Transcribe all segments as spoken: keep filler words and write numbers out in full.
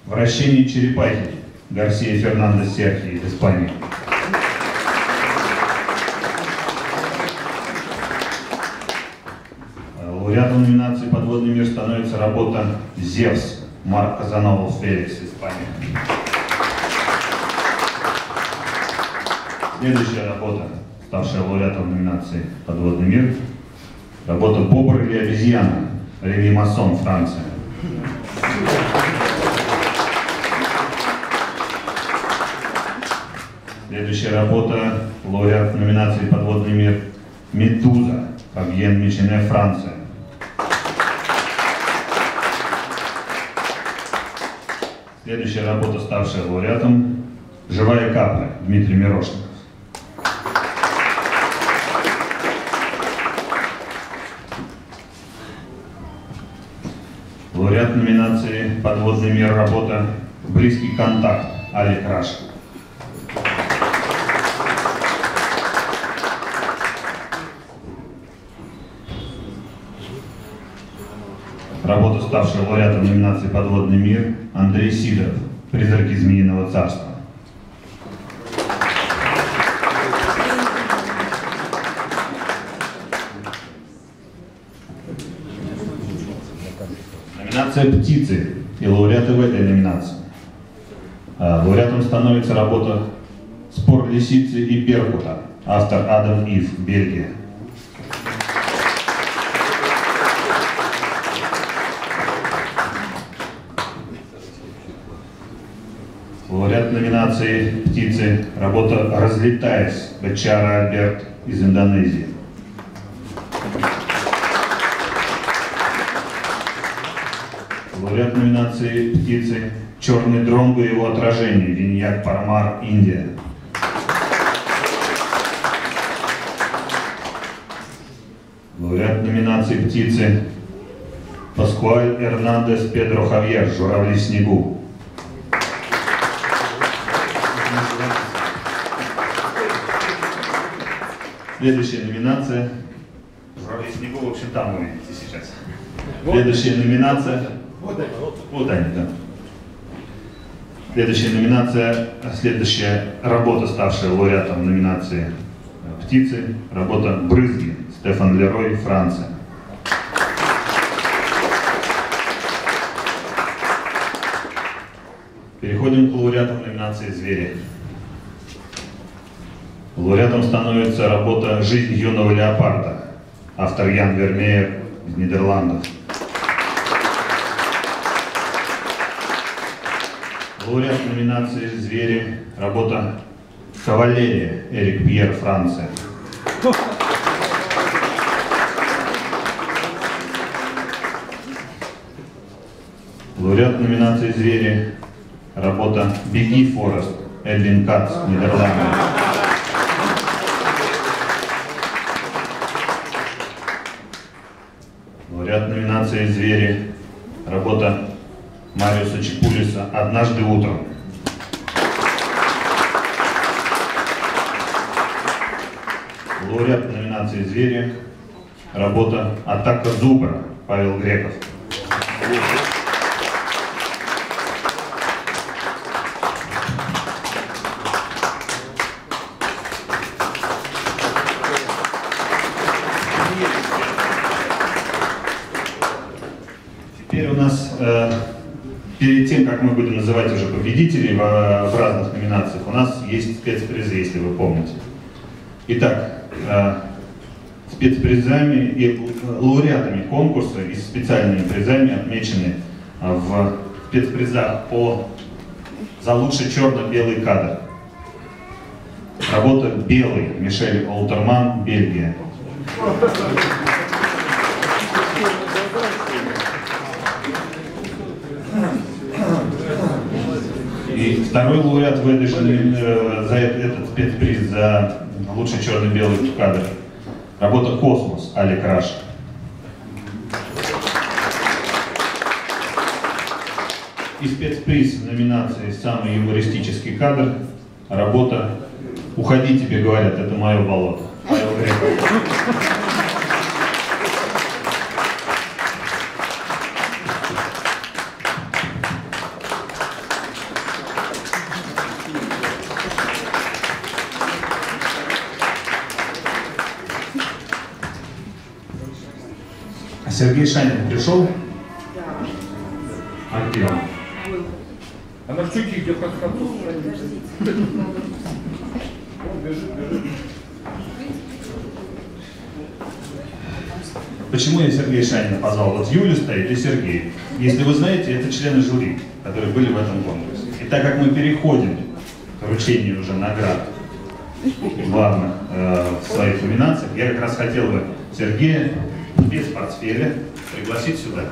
Вращение черепахи Гарсия Фернандес Серхи из Испании. Лауреатом номинации «Подводный мир» становится работа «Зевс» Марк Казанова Феликс, Испания. Следующая работа, ставшая лауреатом номинации «Подводный мир», работа «Бобр или обезьяна» Реми Массон, Франция. Следующая работа, лауреат номинации «Подводный мир» «Медуза» Фабьен Мичене, Франция. Следующая работа, ставшая лауреатом, «Живая капля» Дмитрий Мирошников. Лауреат номинации «Подводный мир», работа «Близкий контакт» Алик Раш. Работа, ставшая лауреатом номинации «Подводный мир», Андрей Сидоров «Призраки Змеиного царства». Номинация «Птицы» и лауреаты в этой номинации. Лауреатом становится работа «Спор лисицы и беркута», автор Адам Ив, Бельгия. Лауреат номинации «Птицы», работа «Разлетаясь» Бечара Альберт из Индонезии. Лауреат номинации «Птицы», «Черный дронго и его отражение» Виньяк Пармар, Индия. Лауреат номинации «Птицы», Паскуаль Эрнандес Педро Хавьер «Журавли в снегу». Следующая номинация. «Журавли в снегу», в общем, там вы видите сейчас. Следующая номинация. Вот они, вот они, да. Следующая номинация, следующая работа, ставшая лауреатом номинации «Птицы», работа «Брызги» Стефан Лерой, Франция. Переходим к лауреатам номинации «Звери». Лауреатом становится работа «Жизнь юного леопарда», автор Ян Вермеер из Нидерландов. Лауреат номинации «Звери», работа «Кавалерия» Эрик Пьер, Франция. Лауреат номинации «Звери», работа «Беги, Форест» Эдвин Кац, Нидерланды. Лауреат номинации «Звери», работа Мариуса Чепулиса «Однажды утром». Лауреат номинации «Звери», работа «Атака зубра» Павел Греков. Теперь у нас э, перед тем, как мы будем называть уже победителей в, в разных номинациях, у нас есть спецпризы, если вы помните. Итак, э, спецпризами и лауреатами конкурса и специальными призами отмечены в спецпризах по, за лучший черно-белый кадр. Работа «Белый» Мишель Олтерман, Бельгия. И второй лауреат в этой же, э, за этот спецприз за лучший черно-белый кадр. Работа «Космос» Алик Раш. И спецприз в номинации «Самый юмористический кадр». Работа «Уходи, тебе говорят, это мое болото». Павел Греков. Сергей Шанин пришел? А где он? Она в чуке где-то под концом. Бежит, бежит. Почему я Сергея Шанина позвал? Вот Юля стоит и Сергей. Если вы знаете, это члены жюри, которые были в этом конкурсе. И так как мы переходим к вручению уже наград главных э, в своих номинациях, я как раз хотел бы Сергея без портфеля пригласить сюда.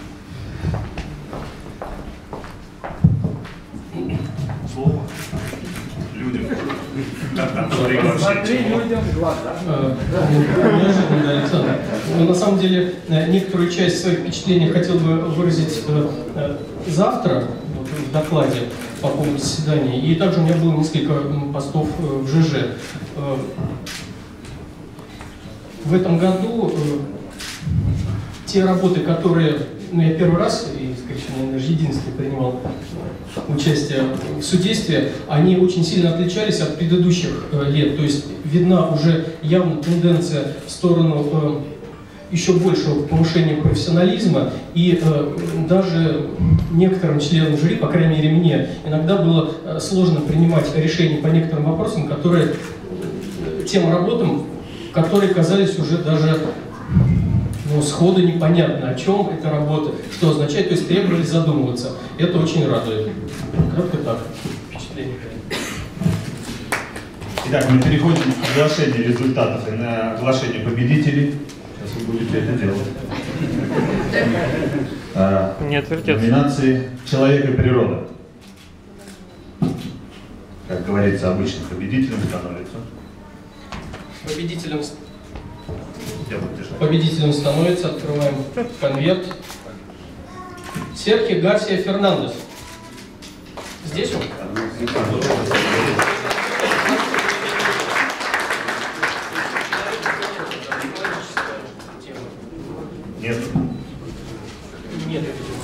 Слово людям, которые Смотри людям в глаза. Неожиданно, Александр. Но на самом деле некоторую часть своих впечатлений хотел бы выразить завтра вот, в докладе по поводу заседания. И также у меня было несколько постов в ЖЖ. В этом году те работы, которые ну, я первый раз, и, скорее всего, наверное, даже единственный принимал участие в судействе, они очень сильно отличались от предыдущих э, лет. То есть видна уже явная тенденция в сторону э, еще большего повышения профессионализма. И э, даже некоторым членам жюри, по крайней мере мне, иногда было э, сложно принимать решения по некоторым вопросам, которые, э, тем работам, которые казались уже даже ну, сходу непонятно, о чем эта работа, что означает, то есть требовали задумываться. Это очень радует. Как-то так. Впечатление. Итак, мы переходим к оглашению результатов и на оглашение победителей. Сейчас вы будете это делать. А, Не отвертеться. Номинации «Человек и природа». Как говорится, обычно победителем становится. Победителем, Я буду держать. победителем становится, открываем конверт, Серхио Гарсия Фернандес. Здесь он? Нет. Нет.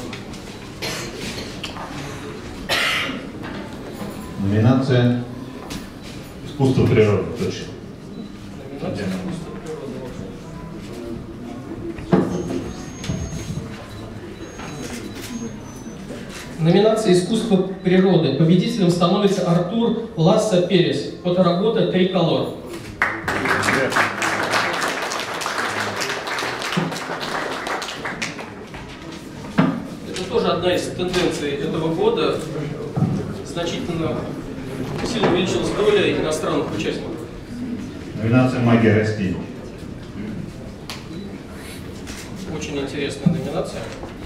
Номинация «Искусство природы». Точно. Номинация «Искусство природы». Номинация «Искусство природы». Победителем становится Артур Ласса Перес. Фоторабота «Триколор». Это тоже одна из тенденций этого года. Значительно сильно увеличилась доля иностранных участников. Номинация «Магия растений». Очень интересная номинация.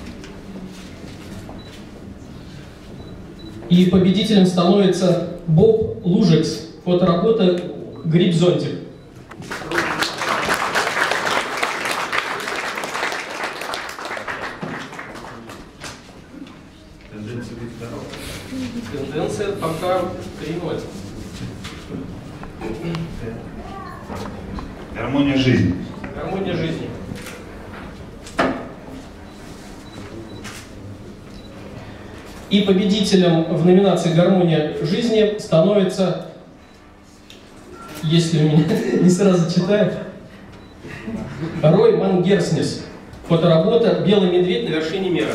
И победителем становится Боб Лужекс. Фоторабота «Гриб-зонтик». Тенденция быть здоровой. Тенденция пока три ноль. Гармония жизни. Гармония жизни. И победителем в номинации «Гармония жизни» становится, если у меня не сразу читаю, Рой Мангерснис. Фоторабота «Белый медведь на вершине мира».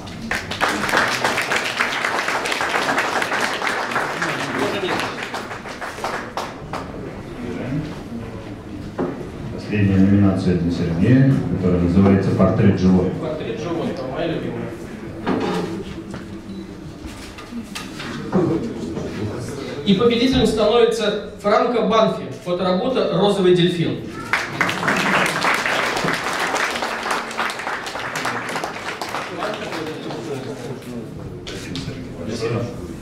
Последняя номинация для Сергея, которая называется «Портрет животного». Портрет животного, моя любимая. И победителем становится Франко Банфи. Фоторабота «Розовый дельфин». Спасибо.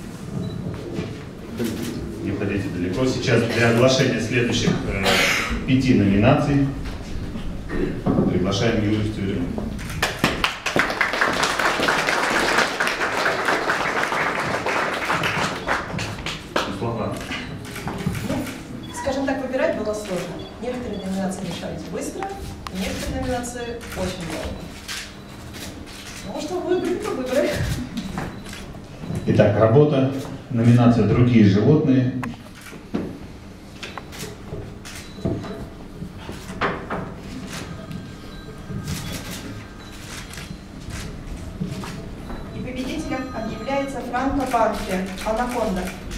Не ходите далеко. Сейчас для оглашения следующих э, пяти номинаций приглашаем Юлию Стюрину. Слова. Скажем так, выбирать было сложно. Некоторые номинации решались быстро, некоторые номинации очень долго. Ну что, выбрали, то выбрали. Итак, работа, номинация «Другие животные». называется Франко Банфи, Анаконда.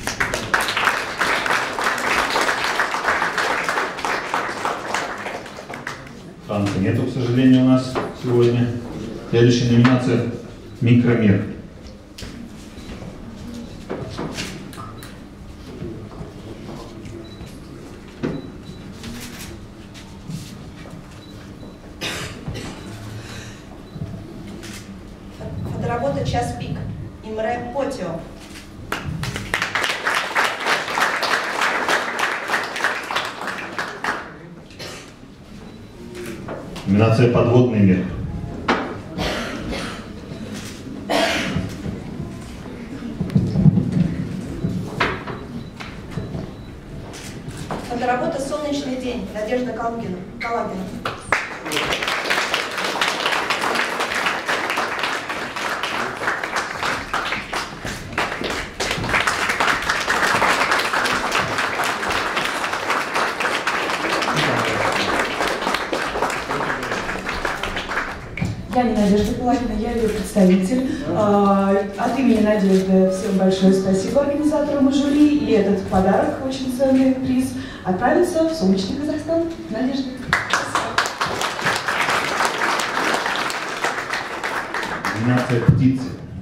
Франка нету, к сожалению, у нас сегодня. Следующая номинация «Микромир». Фоторабота «Час пик», Имре Потио. Номинация «Подводный мир». Фоторабота «Солнечный день», Надежда Калугина. Калагина. Я не Надежда Калагина, я ее представитель. От имени Надежды всем большое спасибо организаторам и жюри. И этот подарок, очень ценный приз, отправится в солнечный Казахстан. Надежда. Номинация «Птицы».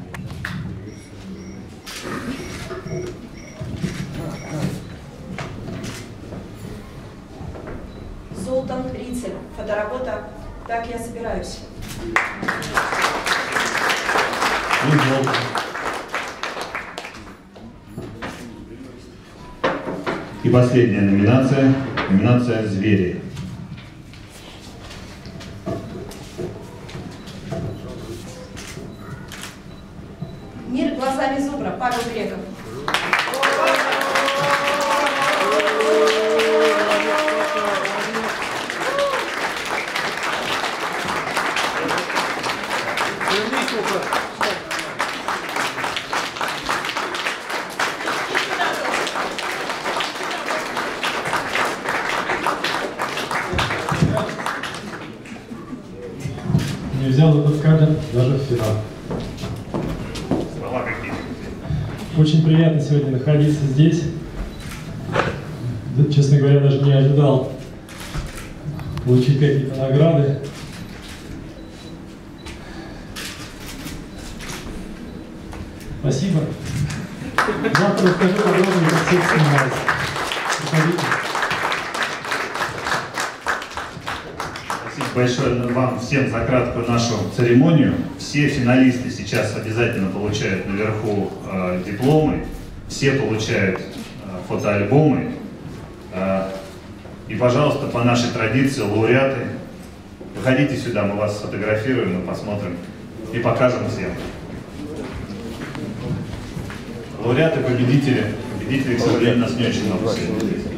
Золтан Рицель. Фоторабота «Так я собираюсь». И золото. И последняя номинация. Номинация «Звери». Мир глазами зубра, Павел Греков. Не взял этот кадр даже в финал. Слова какие? Очень приятно сегодня находиться здесь. Да, честно говоря, даже не ожидал получить какие-то награды. Спасибо. Завтра расскажу подробно, как все это снимается. Приходите. Спасибо большое вам всем за краткую нашу церемонию. Все финалисты сейчас обязательно получают наверху э, дипломы, все получают э, фотоальбомы. Э, и, пожалуйста, по нашей традиции, лауреаты, выходите сюда, мы вас сфотографируем, мы посмотрим и покажем всем. Лауреаты, победители. Победителей, к сожалению, у нас не очень много сегодня здесь.